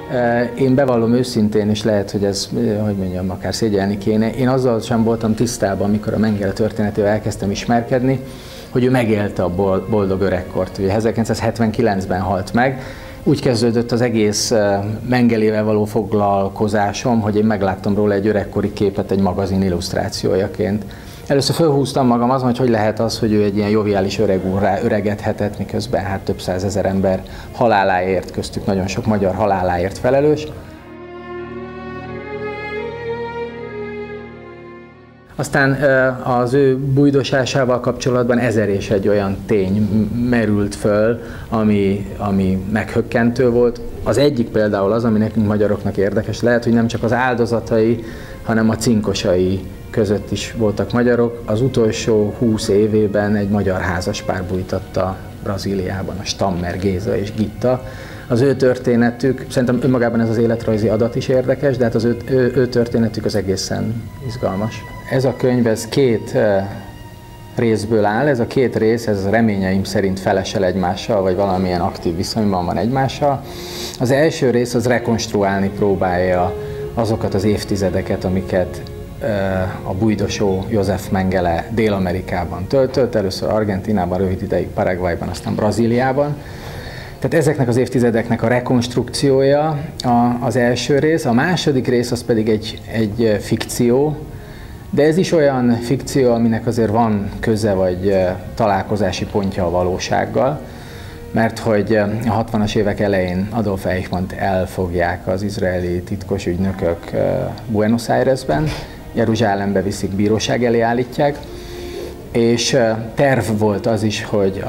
Én bevallom őszintén, és lehet, hogy ez, hogy mondjam, akár szégyelni kéne, én azzal sem voltam tisztában, amikor a Mengele történetével elkezdtem ismerkedni, hogy ő megélte a boldog öregkort. Ugye 1979-ben halt meg. Úgy kezdődött az egész Mengelével való foglalkozásom, hogy én megláttam róla egy öregkori képet egy magazin illusztrációjaként. Először fölhúztam magam azon, hogy lehet az, hogy ő egy ilyen joviális öreg úrrá öregedhetett, miközben hát több százezer ember haláláért, köztük nagyon sok magyar haláláért felelős. Aztán az ő bújdosásával kapcsolatban 1001 olyan tény merült föl, ami meghökkentő volt. Az egyik például az, ami nekünk magyaroknak érdekes, lehet, hogy nem csak az áldozatai, hanem a cinkosai között is voltak magyarok. Az utolsó 20 évében egy magyar házaspár bújtatta Brazíliában, a Stammer Géza és Gitta. Az ő történetük, szerintem önmagában ez az életrajzi adat is érdekes, de hát az ő történetük az egészen izgalmas. Ez a könyv, ez 2 részből áll, ez a 2 rész, ez reményeim szerint felesel egymással, vagy valamilyen aktív viszonyban van egymással. Az első rész az rekonstruálni próbálja azokat az évtizedeket, amiket a bujdosó József Mengele Dél-Amerikában töltött, először Argentínában, rövid ideig Paraguayban, aztán Brazíliában. Tehát ezeknek az évtizedeknek a rekonstrukciója az első rész, a második rész az pedig egy fikció, de ez is olyan fikció, aminek azért van köze vagy találkozási pontja a valósággal, mert hogy a 60-as évek elején Adolf Eichmannt elfogják az izraeli titkos ügynökök Buenos Airesben, Jeruzsálembe viszik, bíróság elé állítják, és terv volt az is, hogy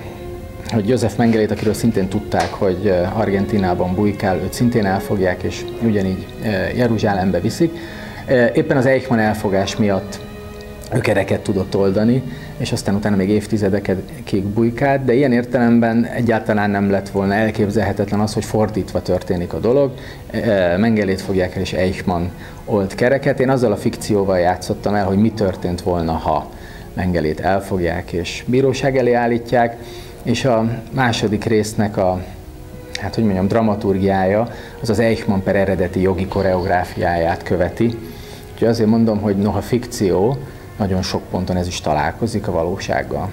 József Mengelét, akiről szintén tudták, hogy Argentínában bujkál, őt szintén elfogják, és ugyanígy Jeruzsálembe viszik. Éppen az Eichmann elfogás miatt ökereket tudott oldani, és aztán utána még évtizedekig bujkált, de ilyen értelemben egyáltalán nem lett volna elképzelhetetlen az, hogy fordítva történik a dolog. Mengelét fogják el, és Eichmann old kereket. Én azzal a fikcióval játszottam el, hogy mi történt volna, ha Mengelét elfogják és bíróság elé állítják, és a második résznek a, hát hogy mondjam, dramaturgiája, az az Eichmann per eredeti jogi koreográfiáját követi. Úgyhogy azért mondom, hogy noha fikció, nagyon sok ponton ez is találkozik a valósággal.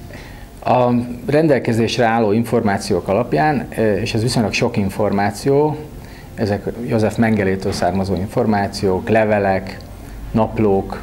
A rendelkezésre álló információk alapján, és ez viszonylag sok információ, ezek József Mengelétől származó információk, levelek, naplók,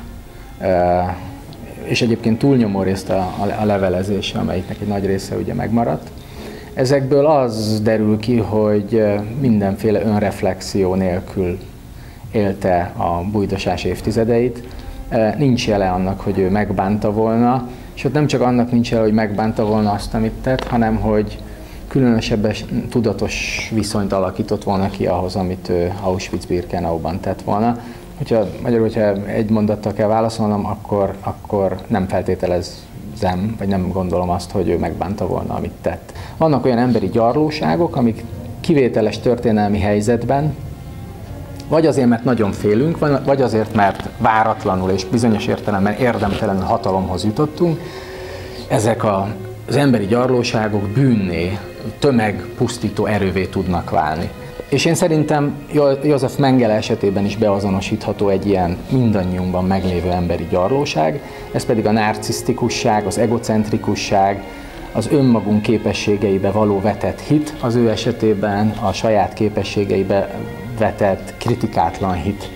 és egyébként túlnyomó részt a levelezése, amelyiknek egy nagy része ugye megmaradt. Ezekből az derül ki, hogy mindenféle önreflexió nélkül élte a bújdosás évtizedeit. Nincs jele annak, hogy ő megbánta volna, és ott nem csak annak nincs jele, hogy megbánta volna azt, amit tett, hanem hogy különösebben tudatos viszonyt alakított volna ki ahhoz, amit ő Auschwitz-Birkenauban tett volna. Hogyha egy mondattal kell válaszolnom, akkor nem feltételezem, vagy nem gondolom azt, hogy ő megbánta volna, amit tett. Vannak olyan emberi gyarlóságok, amik kivételes történelmi helyzetben, vagy azért, mert nagyon félünk, vagy azért, mert váratlanul és bizonyos értelemben érdemtelenül hatalomhoz jutottunk, ezek az emberi gyarlóságok bűnné, tömegpusztító erővé tudnak válni. És én szerintem József Mengele esetében is beazonosítható egy ilyen mindannyiunkban meglévő emberi gyarlóság, ez pedig a narcisztikusság, az egocentrikusság, az önmagunk képességeibe való vetett hit, az ő esetében a saját képességeibe vetett kritikátlan hit.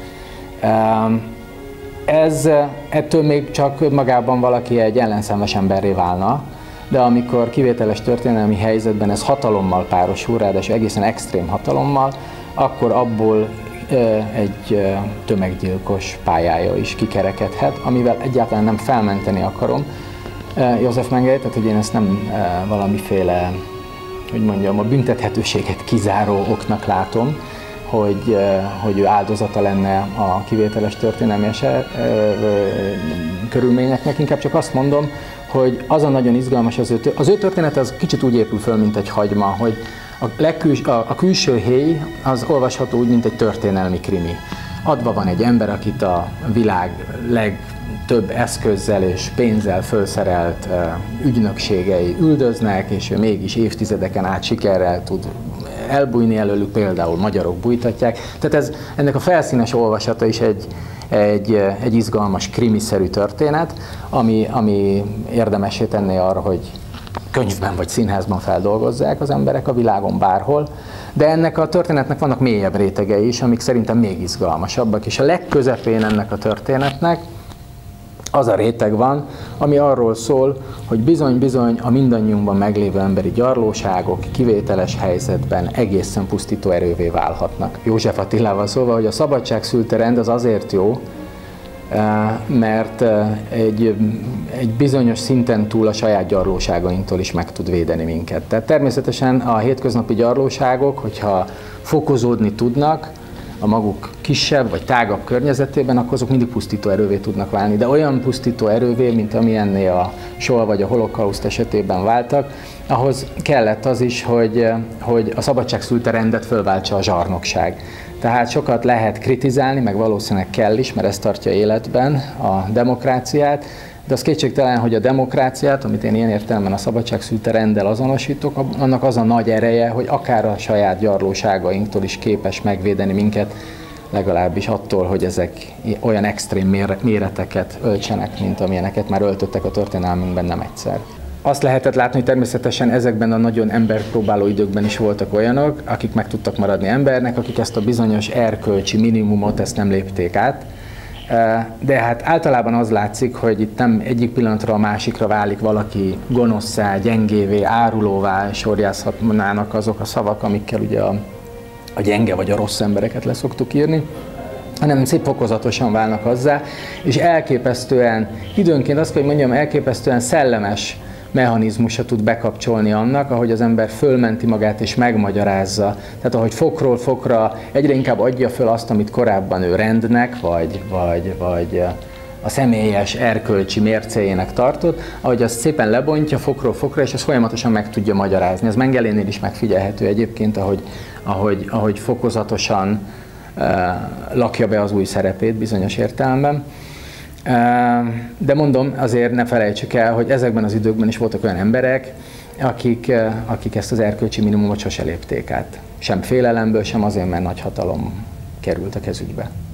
Ettől még csak magában valaki egy ellenszenves emberré válna, de amikor kivételes történelmi helyzetben ez hatalommal párosul, ráadásul egészen extrém hatalommal, akkor abból egy tömeggyilkos pályája is kikerekedhet, amivel egyáltalán nem felmenteni akarom József Mengelét, tehát hogy én ezt nem valamiféle, hogy mondjam, a büntethetőséget kizáró oknak látom, hogy ő áldozata lenne a kivételes történelmi körülményeknek, inkább csak azt mondom, hogy az a nagyon izgalmas az ő történet, az kicsit úgy épül föl, mint egy hagyma, hogy a külső héj az olvasható úgy, mint egy történelmi krimi. Adva van egy ember, akit a világ legtöbb eszközzel és pénzzel felszerelt ügynökségei üldöznek, és ő mégis évtizedeken át sikerrel tud elbújni előlük, például magyarok bújtatják. Tehát ennek a felszínes olvasata is egy izgalmas krimiszerű történet, ami érdemessé tenné arra, hogy könyvben vagy színházban feldolgozzák az emberek a világon bárhol, de ennek a történetnek vannak mélyebb rétegei is, amik szerintem még izgalmasabbak, és a legközepén ennek a történetnek az a réteg van, ami arról szól, hogy bizony-bizony a mindannyiunkban meglévő emberi gyarlóságok kivételes helyzetben egészen pusztító erővé válhatnak. József Attilával szólva, hogy a szabadság szülte rend az azért jó, mert egy bizonyos szinten túl a saját gyarlóságainktól is meg tud védeni minket. Tehát természetesen a hétköznapi gyarlóságok, hogyha fokozódni tudnak a maguk kisebb vagy tágabb környezetében, akkor azok mindig pusztító erővé tudnak válni. De olyan pusztító erővé, mint amilyenné a Shoah vagy a holokauszt esetében váltak, ahhoz kellett az is, hogy a szabadság szülte rendet fölváltsa a zsarnokság. Tehát sokat lehet kritizálni, meg valószínűleg kell is, mert ez tartja életben a demokráciát, de az kétségtelen, hogy a demokráciát, amit én ilyen értelemben a szabadság szülte renddel azonosítok, annak az a nagy ereje, hogy akár a saját gyarlóságainktól is képes megvédeni minket, legalábbis attól, hogy ezek olyan extrém méreteket öltsenek, mint amilyeneket már öltöttek a történelmünkben nem egyszer. Azt lehetett látni, hogy természetesen ezekben a nagyon emberpróbáló időkben is voltak olyanok, akik meg tudtak maradni embernek, akik ezt a bizonyos erkölcsi minimumot ezt nem lépték át. De hát általában az látszik, hogy itt nem egyik pillanatra a másikra válik valaki gonoszszá, gyengévé, árulóvá, sorjázhatnának azok a szavak, amikkel ugye a gyenge vagy a rossz embereket leszoktuk írni, hanem szép fokozatosan válnak azzá, és elképesztően, időnként azt kell, hogy mondjam, elképesztően szellemes mechanizmusa tud bekapcsolni annak, ahogy az ember fölmenti magát és megmagyarázza. Tehát ahogy fokról fokra egyre inkább adja föl azt, amit korábban ő rendnek, vagy a személyes erkölcsi mércéjének tartott, ahogy azt szépen lebontja fokról fokra, és ezt folyamatosan meg tudja magyarázni. Ez Mengelénél is megfigyelhető egyébként, ahogy fokozatosan lakja be az új szerepét bizonyos értelemben. De mondom, azért ne felejtsük el, hogy ezekben az időkben is voltak olyan emberek, akik ezt az erkölcsi minimumot sose lépték át. Sem félelemből, sem azért, mert nagy hatalom került a kezükbe.